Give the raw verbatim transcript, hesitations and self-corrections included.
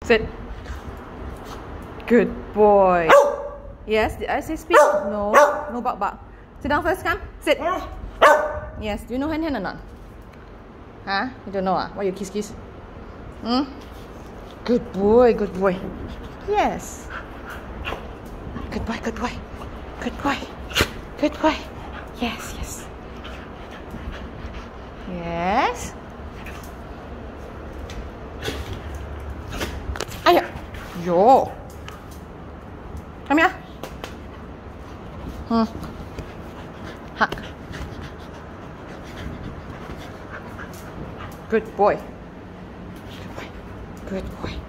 Sit. Good boy. Yes, did I say speak? No. No bark bark. Sit down first, come. Sit. Yes, do you know hen hen or not? Huh? You don't know ah? Why you kiss kiss? Hmm? Good boy, good boy. Yes. Good boy, good boy. Good boy. Good boy. Yes, yes. Yes. Aya. Yo. Come here. Hmm. Hug. Good boy. Good boy. Good boy.